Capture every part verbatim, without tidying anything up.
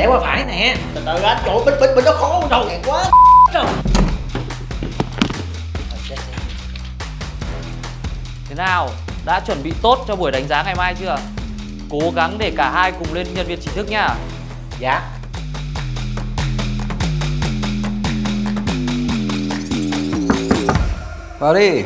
chạy qua phải nè. Từ từ anh, trời ơi, bên bên bên đó khó đâu ngạt quá. Rồi. Thế nào, đã chuẩn bị tốt cho buổi đánh giá ngày mai chưa? Cố gắng để cả hai cùng lên nhân viên chính thức nhá. Dạ. Vào đi.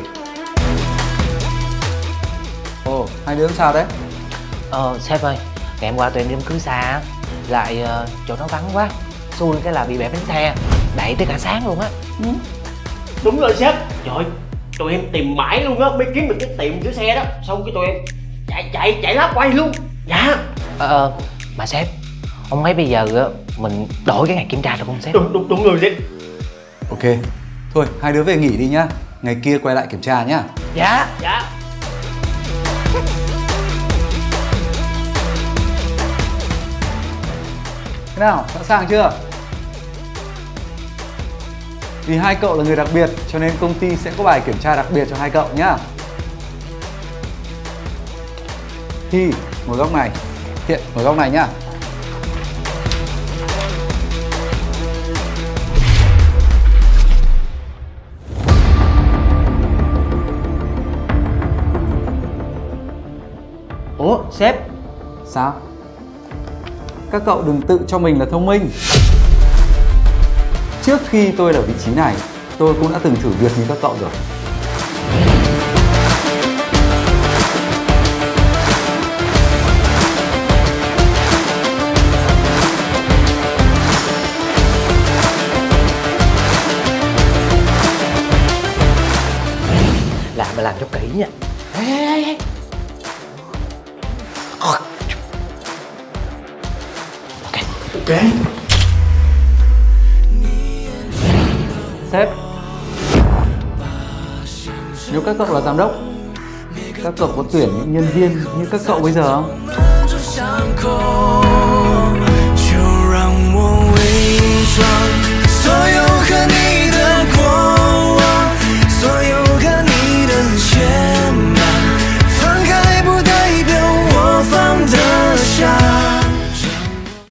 Ồ, hai đứa sao đấy? Ờ, sếp ơi, ngày hôm qua tụi em đi đám cưới xa, lại uh, chỗ nó vắng quá, xui cái là bị bẹp bánh xe, đẩy tới cả sáng luôn á. Ừ. Đúng rồi sếp, trời, tụi em tìm mãi luôn á mới kiếm được cái tiệm sửa xe đó, xong cái tụi em chạy chạy chạy lá quay luôn. Dạ. Ờ, mà sếp, ông thấy bây giờ á mình đổi cái ngày kiểm tra được không sếp? Đúng đúng đúng rồi sếp. Ok, thôi hai đứa về nghỉ đi nhá, ngày kia quay lại kiểm tra nhá. Dạ. Dạ. Thế nào, sẵn sàng chưa? Vì hai cậu là người đặc biệt cho nên công ty sẽ có bài kiểm tra đặc biệt cho hai cậu nhá. Thi, ngồi góc này. Thiện, ngồi góc này nhá. Ủa sếp? Sao? Các cậu đừng tự cho mình là thông minh. Trước khi tôi ở vị trí này, tôi cũng đã từng thử việc như các cậu rồi. Làm mà làm cho kỹ nha. Ê, ê, ê. Ok. Sếp, nếu các cậu là giám đốc, các cậu có tuyển những nhân viên như các cậu bây giờ không?